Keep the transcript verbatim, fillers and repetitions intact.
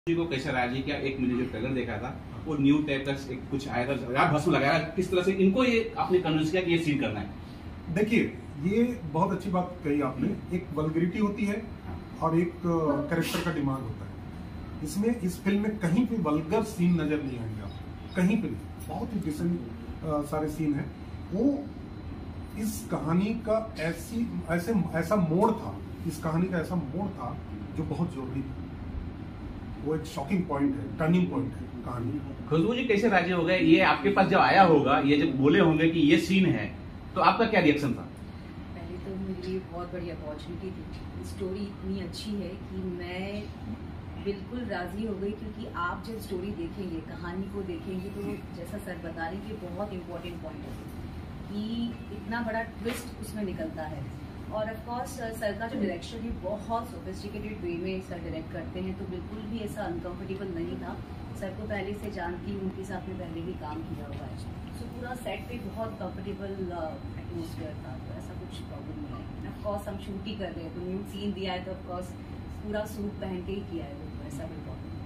जी को कैसा रहा जी? क्या एक मैंने जो ट्रेलर देखा था वो न्यू टाइप का एक कुछ आया था, यार भस्म लगाया, किस तरह से इनको ये आपने कन्विंस किया कि ये सीन करना है? देखिए, ये बहुत अच्छी बात कही आपने। एक वल्गरिटी होती है और एक कैरेक्टर का डिमांड होता है। इसमें इस फिल्म में कहीं पे वल्गर सीन नजर नहीं आएंगे आपको, कहीं पे नहीं। बहुत ही डिसेंट सारे सीन हैं। वो इस कहानी का ऐसी ऐसे ऐसा मोड़ था, इस कहानी का ऐसा मोड़ था जो बहुत जरूरी था। वो एक शॉकिंग पॉइंट है, टर्निंग पॉइंट है कहानी। खुशबू जी कैसे राजी हो गए? ये आपके पास जब आया होगा, ये जब बोले होंगे कि ये सीन है, तो आपका क्या रिएक्शन था? पहले तो मेरे लिए बहुत बड़ी अपॉर्चुनिटी थी। स्टोरी इतनी अच्छी है कि मैं बिल्कुल राजी हो गई, क्योंकि आप जब स्टोरी देखेंगे, कहानी को देखेंगे, तो जैसा सर बता रहे हैं कि बहुत इंपॉर्टेंट पॉइंट है कि इतना बड़ा ट्विस्ट उसमें निकलता है। और ऑफ कोर्स सर का जो डायरेक्शन है बहुत सोफिस्टिकेटेड वे में सर डायरेक्ट करते हैं, तो बिल्कुल भी ऐसा अनकंफर्टेबल नहीं था। सर को पहले से जानती हूँ, उनके साथ में पहले भी काम किया हुआ है, सो पूरा सेट पे बहुत कंफर्टेबल एटमोसफियर था, तो ऐसा कुछ प्रॉब्लम नहीं है। ऑफ कोर्स हम शूट ही कर रहे हैं, तो न्यू सीन दिया है तो ऑफ कोर्स पूरा सूट पहन के ही किया है, तो ऐसा कोई प्रॉब्लम